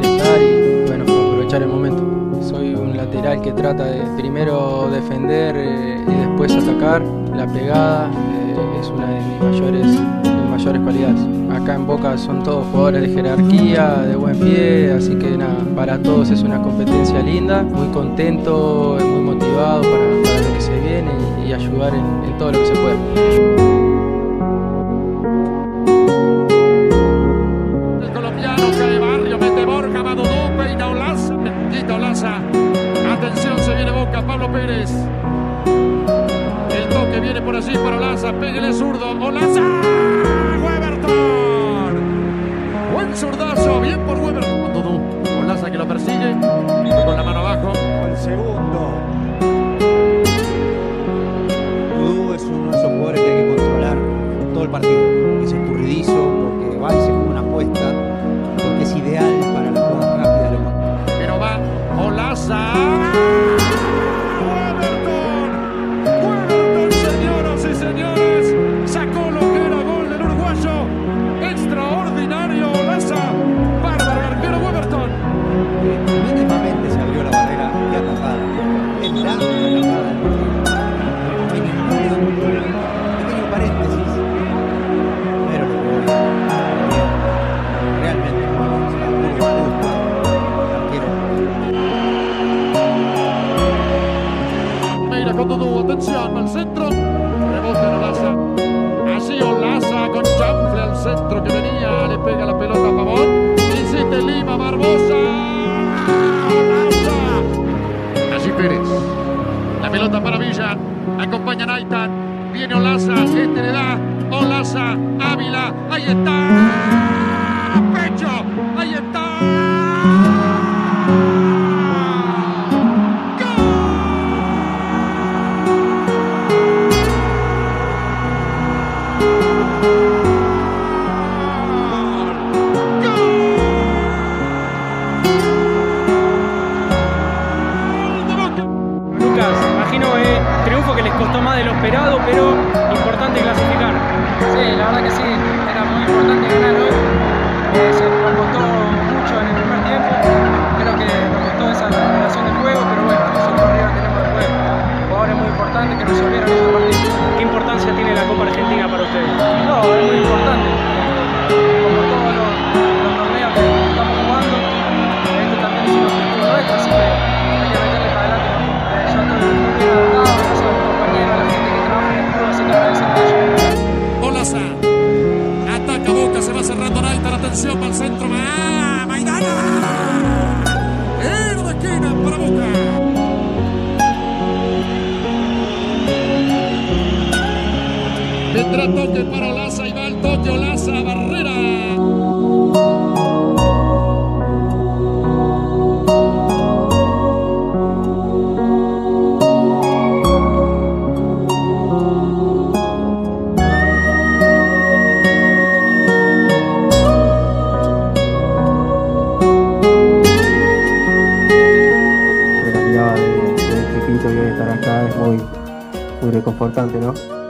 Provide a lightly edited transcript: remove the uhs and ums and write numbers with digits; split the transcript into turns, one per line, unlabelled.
ingresar y bueno, aprovechar el momento. Soy un lateral que trata de primero defender y después atacar. La pegada es una de mis mayores cualidades. Acá en Boca son todos jugadores de jerarquía, de buen pie, así que nada, para todos es una competencia linda. Muy contento, muy motivado para lo que se viene y ayudar en todo lo que se pueda.
Atención, se viene Boca, Pablo Pérez. El toque viene por allí para Olaza, pégale zurdo, Olaza, Weberton. Buen zurdazo, bien por Weberton. Con Dudú, Olaza que lo persigue, con la mano abajo.
El segundo. Dudú es uno de esos jugadores que hay que controlar todo el partido. Es escurridizo, porque va y se juega una apuesta, porque es ideal para la jugada rápida.
Pero va Olaza.
Mínimamente se abrió la barrera y atajada. Es la atajada del partido. Pequeño paréntesis. Pero realmente está muy justo.
Meira con Dudú, atención al centro. Rebote en Olaza. Allí Olaza con chanfle al centro que venía. Le pega la pelota a Pavón. Insiste Lima, Barbosa. Pérez, la pelota para Villa, acompaña Naitan, viene Olaza, este le da, Olaza, Ávila, ahí está, pecho, ahí está.
Imagino triunfo que les costó más de lo esperado, pero importante clasificar.
Sí, la verdad que sí, era muy importante ganar hoy. Se nos costó mucho en el primer tiempo, creo que nos costó esa relación de juego, pero bueno, nosotros arriba tenemos el juego. Jugadores muy importantes que resolvieron esos partidos.
¿Qué importancia tiene la Copa Argentina para ustedes?
No, es muy importante. Como todos los torneos que estamos jugando, este también es un objetivo nuestro, así que hay que meterle para adelante. Yo estoy muy bien adaptado, gracias a mis compañeros, a la gente que trabaja en el club, así que agradecemos mucho.
Olaza, ataca Boca, se va cerrando Naitan, atención para el centro, Maidana. De esquina para Boca. Vendrá toque para Olaza y va el toque Olaza, barrera.
De este quinto y hoy estar acá es muy reconfortante, ¿no?